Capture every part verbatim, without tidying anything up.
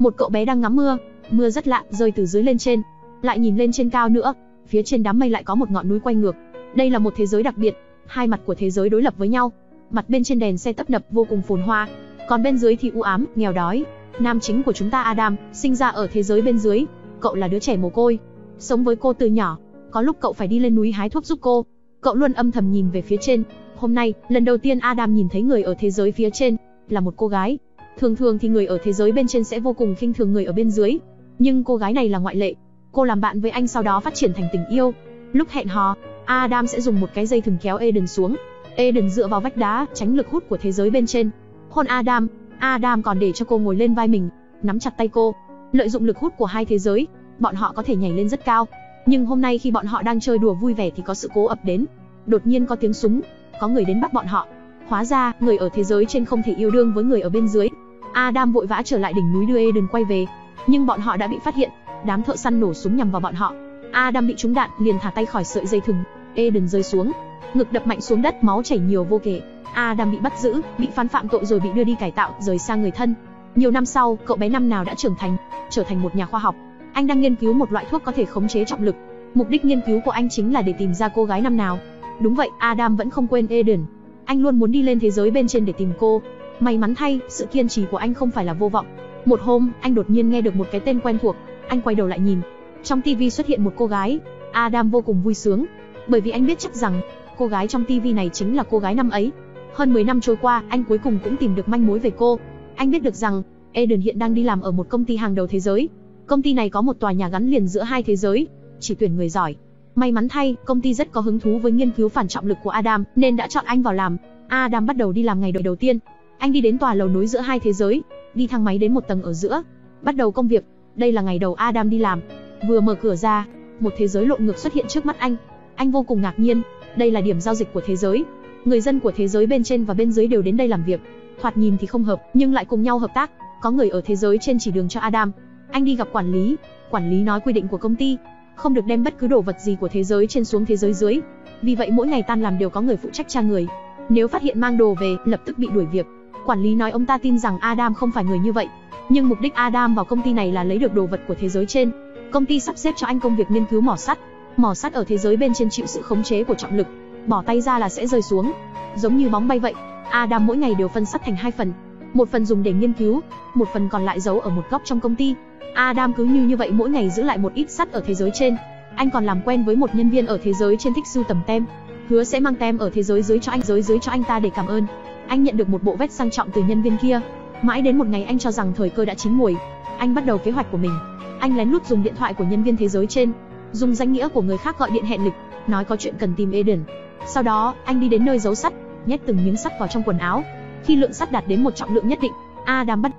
Một cậu bé đang ngắm mưa, mưa rất lạ, rơi từ dưới lên trên. Lại nhìn lên trên cao nữa, phía trên đám mây lại có một ngọn núi quay ngược. Đây là một thế giới đặc biệt, hai mặt của thế giới đối lập với nhau. Mặt bên trên đèn xe tấp nập vô cùng phồn hoa, còn bên dưới thì u ám, nghèo đói. Nam chính của chúng ta Adam, sinh ra ở thế giới bên dưới. Cậu là đứa trẻ mồ côi, sống với cô từ nhỏ. Có lúc cậu phải đi lên núi hái thuốc giúp cô. Cậu luôn âm thầm nhìn về phía trên. Hôm nay, lần đầu tiên Adam nhìn thấy người ở thế giới phía trên, là một cô gái. Thường thường thì người ở thế giới bên trên sẽ vô cùng khinh thường người ở bên dưới, nhưng cô gái này là ngoại lệ. Cô làm bạn với anh, sau đó phát triển thành tình yêu. Lúc hẹn hò, Adam sẽ dùng một cái dây thừng kéo Eden xuống. Eden dựa vào vách đá, tránh lực hút của thế giới bên trên. Hôn Adam, Adam còn để cho cô ngồi lên vai mình, nắm chặt tay cô. Lợi dụng lực hút của hai thế giới, bọn họ có thể nhảy lên rất cao. Nhưng hôm nay khi bọn họ đang chơi đùa vui vẻ thì có sự cố ập đến. Đột nhiên có tiếng súng, có người đến bắt bọn họ. Hóa ra, người ở thế giới trên không thể yêu đương với người ở bên dưới. Adam vội vã trở lại đỉnh núi đưa Eden quay về, nhưng bọn họ đã bị phát hiện. Đám thợ săn nổ súng nhằm vào bọn họ. Adam bị trúng đạn, liền thả tay khỏi sợi dây thừng. Eden rơi xuống, ngực đập mạnh xuống đất, máu chảy nhiều vô kể. Adam bị bắt giữ, bị phán phạm tội rồi bị đưa đi cải tạo, rời xa người thân. Nhiều năm sau, cậu bé năm nào đã trưởng thành, trở thành một nhà khoa học. Anh đang nghiên cứu một loại thuốc có thể khống chế trọng lực. Mục đích nghiên cứu của anh chính là để tìm ra cô gái năm nào. Đúng vậy, Adam vẫn không quên Eden. Anh luôn muốn đi lên thế giới bên trên để tìm cô. May mắn thay, sự kiên trì của anh không phải là vô vọng. Một hôm, anh đột nhiên nghe được một cái tên quen thuộc. Anh quay đầu lại nhìn. Trong tivi xuất hiện một cô gái. Adam vô cùng vui sướng, bởi vì anh biết chắc rằng cô gái trong tivi này chính là cô gái năm ấy. Hơn mười năm trôi qua, anh cuối cùng cũng tìm được manh mối về cô. Anh biết được rằng Eden hiện đang đi làm ở một công ty hàng đầu thế giới. Công ty này có một tòa nhà gắn liền giữa hai thế giới, chỉ tuyển người giỏi. May mắn thay, công ty rất có hứng thú với nghiên cứu phản trọng lực của Adam, nên đã chọn anh vào làm. Adam bắt đầu đi làm ngày đầu đầu tiên. Anh đi đến tòa lầu nối giữa hai thế giới, đi thang máy đến một tầng ở giữa, bắt đầu công việc. Đây là ngày đầu Adam đi làm. Vừa mở cửa ra, một thế giới lộn ngược xuất hiện trước mắt anh. Anh vô cùng ngạc nhiên, đây là điểm giao dịch của thế giới. Người dân của thế giới bên trên và bên dưới đều đến đây làm việc. Thoạt nhìn thì không hợp, nhưng lại cùng nhau hợp tác. Có người ở thế giới trên chỉ đường cho Adam. Anh đi gặp quản lý. Quản lý nói quy định của công ty, không được đem bất cứ đồ vật gì của thế giới trên xuống thế giới dưới. Vì vậy mỗi ngày tan làm đều có người phụ trách tra người. Nếu phát hiện mang đồ về, lập tức bị đuổi việc. Quản lý nói ông ta tin rằng Adam không phải người như vậy, nhưng mục đích Adam vào công ty này là lấy được đồ vật của thế giới trên. Công ty sắp xếp cho anh công việc nghiên cứu mỏ sắt. Mỏ sắt ở thế giới bên trên chịu sự khống chế của trọng lực, bỏ tay ra là sẽ rơi xuống, giống như bóng bay vậy. Adam mỗi ngày đều phân sắt thành hai phần, một phần dùng để nghiên cứu, một phần còn lại giấu ở một góc trong công ty. Adam cứ như như vậy mỗi ngày giữ lại một ít sắt ở thế giới trên. Anh còn làm quen với một nhân viên ở thế giới trên thích sưu tầm tem, hứa sẽ mang tem ở thế giới dưới cho anh giới dưới cho anh ta để cảm ơn. Anh nhận được một bộ vest sang trọng từ nhân viên kia. Mãi đến một ngày anh cho rằng thời cơ đã chín muồi, anh bắt đầu kế hoạch của mình. Anh lén lút dùng điện thoại của nhân viên thế giới trên, dùng danh nghĩa của người khác gọi điện hẹn lịch, nói có chuyện cần tìm Eden. Sau đó, anh đi đến nơi giấu sắt, nhét từng miếng sắt vào trong quần áo. Khi lượng sắt đạt đến một trọng lượng nhất định, Adam bắt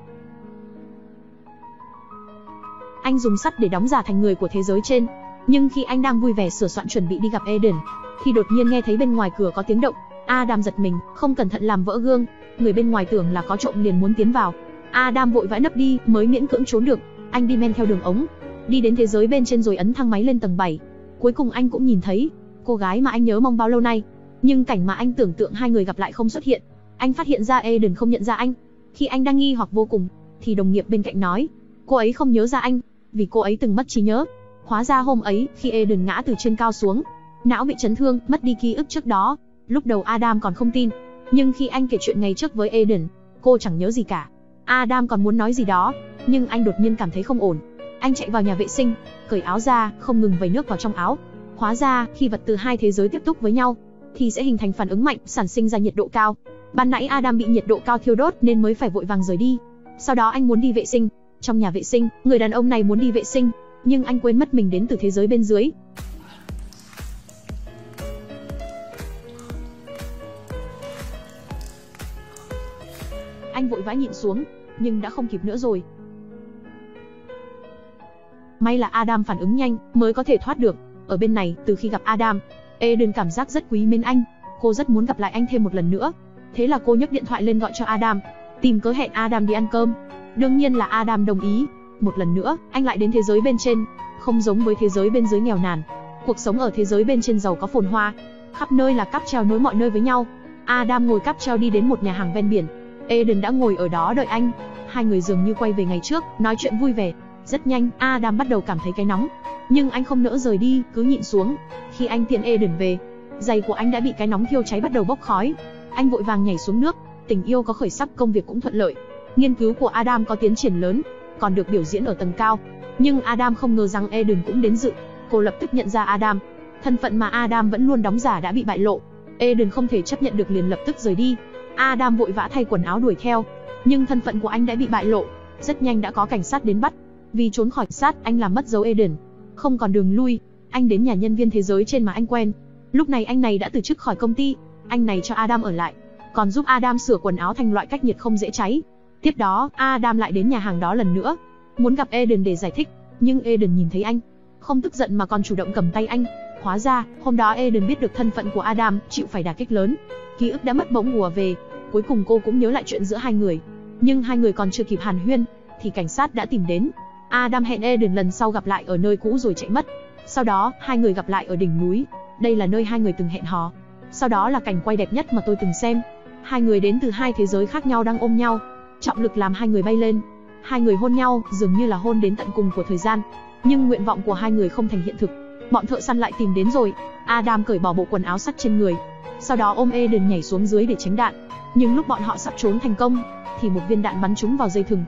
anh dùng sắt để đóng giả thành người của thế giới trên. Nhưng khi anh đang vui vẻ sửa soạn chuẩn bị đi gặp Eden, thì đột nhiên nghe thấy bên ngoài cửa có tiếng động. Adam giật mình, không cẩn thận làm vỡ gương. Người bên ngoài tưởng là có trộm liền muốn tiến vào. Adam vội vã nấp đi, mới miễn cưỡng trốn được. Anh đi men theo đường ống, đi đến thế giới bên trên rồi ấn thang máy lên tầng bảy. Cuối cùng anh cũng nhìn thấy cô gái mà anh nhớ mong bao lâu nay. Nhưng cảnh mà anh tưởng tượng hai người gặp lại không xuất hiện. Anh phát hiện ra Eden không nhận ra anh. Khi anh đang nghi hoặc vô cùng, thì đồng nghiệp bên cạnh nói, cô ấy không nhớ ra anh, vì cô ấy từng mất trí nhớ. Hóa ra hôm ấy, khi Eden ngã từ trên cao xuống, não bị chấn thương, mất đi ký ức trước đó. Lúc đầu Adam còn không tin, nhưng khi anh kể chuyện ngày trước với Eden, cô chẳng nhớ gì cả. Adam còn muốn nói gì đó, nhưng anh đột nhiên cảm thấy không ổn. Anh chạy vào nhà vệ sinh, cởi áo ra, không ngừng vẩy nước vào trong áo. Hóa ra, khi vật từ hai thế giới tiếp xúc với nhau, thì sẽ hình thành phản ứng mạnh, sản sinh ra nhiệt độ cao. Ban nãy Adam bị nhiệt độ cao thiêu đốt nên mới phải vội vàng rời đi. Sau đó anh muốn đi vệ sinh. Trong nhà vệ sinh, người đàn ông này muốn đi vệ sinh, nhưng anh quên mất mình đến từ thế giới bên dưới. Anh vội vã nhịn xuống, nhưng đã không kịp nữa rồi. May là Adam phản ứng nhanh, mới có thể thoát được. Ở bên này, từ khi gặp Adam, Eden cảm giác rất quý mến anh. Cô rất muốn gặp lại anh thêm một lần nữa. Thế là cô nhấc điện thoại lên gọi cho Adam, tìm cớ hẹn Adam đi ăn cơm. Đương nhiên là Adam đồng ý. Một lần nữa, anh lại đến thế giới bên trên. Không giống với thế giới bên dưới nghèo nàn, cuộc sống ở thế giới bên trên giàu có phồn hoa. Khắp nơi là cáp treo nối mọi nơi với nhau. Adam ngồi cáp treo đi đến một nhà hàng ven biển. Eden đã ngồi ở đó đợi anh. hai người dường như quay về ngày trước, nói chuyện vui vẻ. Rất nhanh, Adam bắt đầu cảm thấy cái nóng, nhưng anh không nỡ rời đi, cứ nhịn xuống. Khi anh tiễn Eden về, giày của anh đã bị cái nóng thiêu cháy bắt đầu bốc khói. Anh vội vàng nhảy xuống nước, tình yêu có khởi sắc, công việc cũng thuận lợi. Nghiên cứu của Adam có tiến triển lớn, còn được biểu diễn ở tầng cao. Nhưng Adam không ngờ rằng Eden cũng đến dự. Cô lập tức nhận ra Adam. Thân phận mà Adam vẫn luôn đóng giả đã bị bại lộ. Eden không thể chấp nhận được, liền lập tức rời đi. Adam vội vã thay quần áo đuổi theo, nhưng thân phận của anh đã bị bại lộ. Rất nhanh đã có cảnh sát đến bắt. Vì trốn khỏi sát, anh làm mất dấu Eden. Không còn đường lui, anh đến nhà nhân viên thế giới trên mà anh quen. Lúc này anh này đã từ chức khỏi công ty. Anh này cho Adam ở lại, còn giúp Adam sửa quần áo thành loại cách nhiệt không dễ cháy. Tiếp đó, Adam lại đến nhà hàng đó lần nữa, muốn gặp Eden để giải thích. Nhưng Eden nhìn thấy anh, không tức giận mà còn chủ động cầm tay anh. Hóa ra, hôm đó Eden biết được thân phận của Adam, chịu phải đả kích lớn. Ký ức đã mất bỗng ùa về. Cuối cùng cô cũng nhớ lại chuyện giữa hai người. Nhưng hai người còn chưa kịp hàn huyên, thì cảnh sát đã tìm đến. Adam hẹn Eden lần sau gặp lại ở nơi cũ rồi chạy mất. Sau đó, hai người gặp lại ở đỉnh núi. Đây là nơi hai người từng hẹn hò. Sau đó là cảnh quay đẹp nhất mà tôi từng xem. Hai người đến từ hai thế giới khác nhau đang ôm nhau. Trọng lực làm hai người bay lên. Hai người hôn nhau, dường như là hôn đến tận cùng của thời gian. Nhưng nguyện vọng của hai người không thành hiện thực. Bọn thợ săn lại tìm đến rồi. Adam cởi bỏ bộ quần áo sắt trên người, sau đó ôm Eden nhảy xuống dưới để tránh đạn. Nhưng lúc bọn họ sắp trốn thành công, thì một viên đạn bắn trúng vào dây thừng.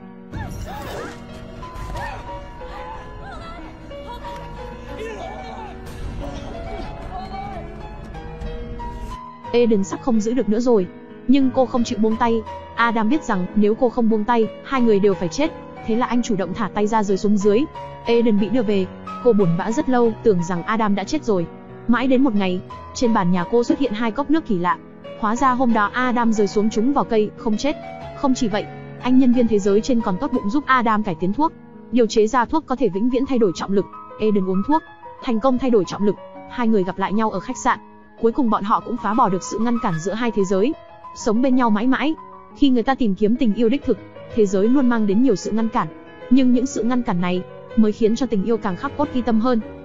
Eden sắp không giữ được nữa rồi, nhưng cô không chịu buông tay. Adam biết rằng nếu cô không buông tay, hai người đều phải chết. Thế là anh chủ động thả tay ra rơi xuống dưới. Eden bị đưa về. Cô buồn bã rất lâu, tưởng rằng Adam đã chết rồi. Mãi đến một ngày, trên bàn nhà cô xuất hiện hai cốc nước kỳ lạ. Hóa ra hôm đó Adam rơi xuống trúng vào cây, không chết. Không chỉ vậy, anh nhân viên thế giới trên còn tốt bụng giúp Adam cải tiến thuốc, điều chế ra thuốc có thể vĩnh viễn thay đổi trọng lực. Eden uống thuốc, thành công thay đổi trọng lực. Hai người gặp lại nhau ở khách sạn. Cuối cùng bọn họ cũng phá bỏ được sự ngăn cản giữa hai thế giới, sống bên nhau mãi mãi. Khi người ta tìm kiếm tình yêu đích thực, thế giới luôn mang đến nhiều sự ngăn cản. Nhưng những sự ngăn cản này mới khiến cho tình yêu càng khắc cốt ghi tâm hơn.